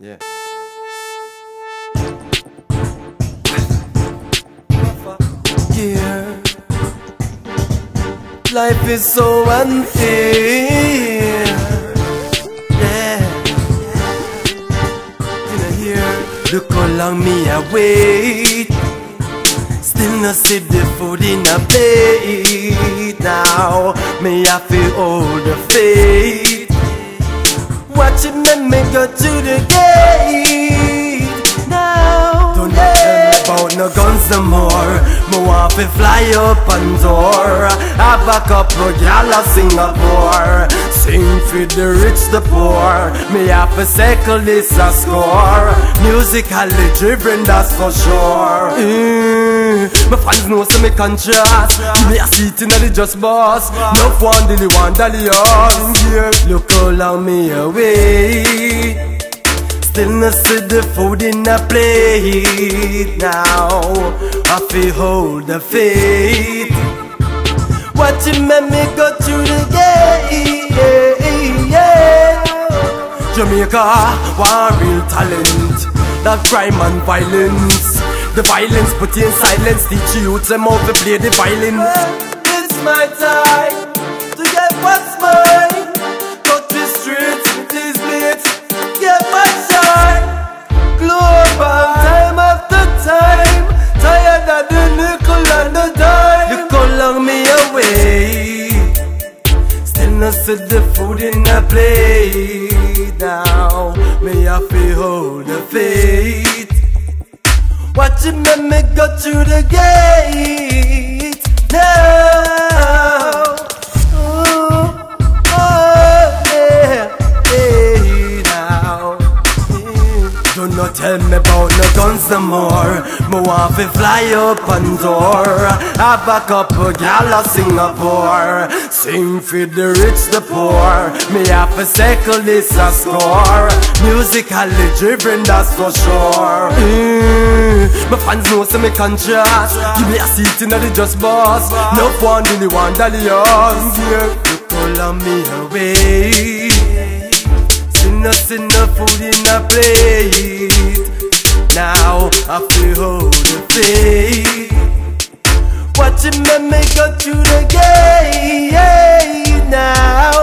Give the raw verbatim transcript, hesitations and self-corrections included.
Yeah. Yeah. Life is so unfair. Yeah. Can I hear? Look how long me I wait. Still not see the food in a plate. Now me I feel all the faith. Watch it make me go to the gate. Now don't tell me about no guns no more. Me want to fly up and soar. Have a couple gyal of Singapore. Sing for the rich, the poor. Me have to circle this a score. Musically driven, that's for sure. Mm. My fans know so me conscious. Give me a seat in the just boss. No one dilly one dally us. Look how long me away. Still not see the food in a plate. Now I feel hold the faith. Watch it make me go to the gate. Yeah. Jamaica, one real talent. That crime and violence. The violence put you in silence. Teach you to them how to play the violin. It's my time to get what's mine. Cut the streets, these blitz, get my shine. Global, time after time. Tired of the nickel and the dime. Look how long me away. Still not see the food in the plate. Now me have to hold the faith. Watch it make me go to the gate now. Oh, oh, yeah, yeah, now. Yeah. Do not tell me about no guns no more. Me want to fly up and soar. Have a couple gyal of Singapore. Sing for the rich, the poor. Me have to circle this a score. Musically driven, that's for sure. Mm. My fans know so me conscious. Give me a seat in the just boss. No one really want dally us. Look how long me away. See no, see no food in a plate. Now I feel hold the faith. Watch it make me go to the gate now.